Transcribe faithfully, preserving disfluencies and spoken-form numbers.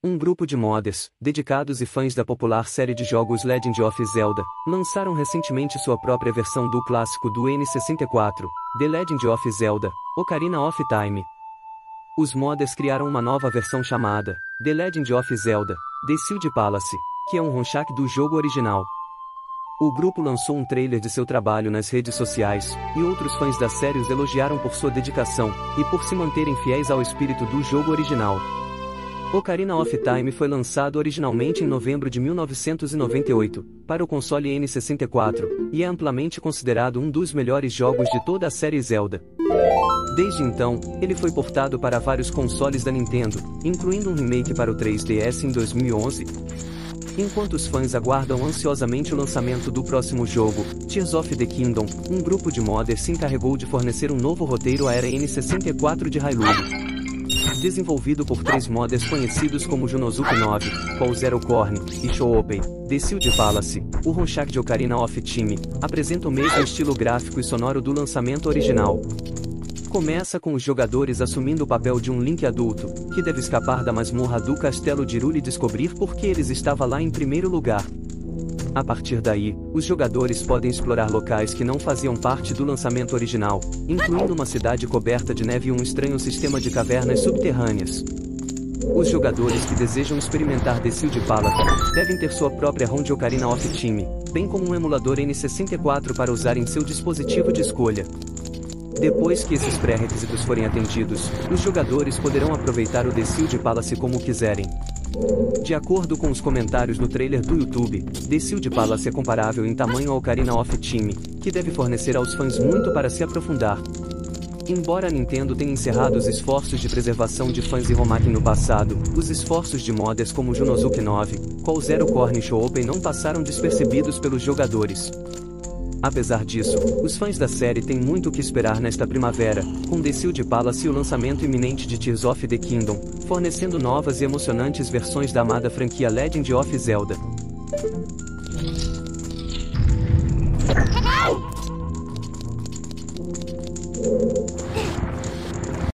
Um grupo de modders, dedicados e fãs da popular série de jogos Legend of Zelda, lançaram recentemente sua própria versão do clássico do N sessenta e quatro, The Legend of Zelda, Ocarina of Time. Os modders criaram uma nova versão chamada The Legend of Zelda, The Sealed Palace, que é um rollback do jogo original. O grupo lançou um trailer de seu trabalho nas redes sociais, e outros fãs da série os elogiaram por sua dedicação, e por se manterem fiéis ao espírito do jogo original. Ocarina of Time foi lançado originalmente em novembro de mil novecentos e noventa e oito, para o console N sessenta e quatro, e é amplamente considerado um dos melhores jogos de toda a série Zelda. Desde então, ele foi portado para vários consoles da Nintendo, incluindo um remake para o três D S em dois mil e onze. Enquanto os fãs aguardam ansiosamente o lançamento do próximo jogo, Tears of the Kingdom, um grupo de modders se encarregou de fornecer um novo roteiro à era N sessenta e quatro de Hyrule. Desenvolvido por três modders conhecidos como Junosuke nove, Paul Zero Corn e Shoopei, The Sealed Palace, o rollback de Ocarina of Time apresenta o mesmo estilo gráfico e sonoro do lançamento original. Começa com os jogadores assumindo o papel de um Link adulto, que deve escapar da masmorra do Castelo de Hyrule e descobrir por que ele estava lá em primeiro lugar. A partir daí, os jogadores podem explorar locais que não faziam parte do lançamento original, incluindo uma cidade coberta de neve e um estranho sistema de cavernas subterrâneas. Os jogadores que desejam experimentar The Sealed Palace devem ter sua própria ROM de Ocarina of Time, bem como um emulador N sessenta e quatro para usar em seu dispositivo de escolha. Depois que esses pré-requisitos forem atendidos, os jogadores poderão aproveitar o The Sealed Palace como quiserem. De acordo com os comentários no trailer do YouTube, The Sealed Palace é comparável em tamanho ao Ocarina of Time, que deve fornecer aos fãs muito para se aprofundar. Embora a Nintendo tenha encerrado os esforços de preservação de fãs e rollback no passado, os esforços de modders como Junosuke nove, Paul Zero Corn e Shoopei não passaram despercebidos pelos jogadores. Apesar disso, os fãs da série têm muito o que esperar nesta primavera, com The Sealed Palace e o lançamento iminente de Tears of the Kingdom, fornecendo novas e emocionantes versões da amada franquia Legend of Zelda.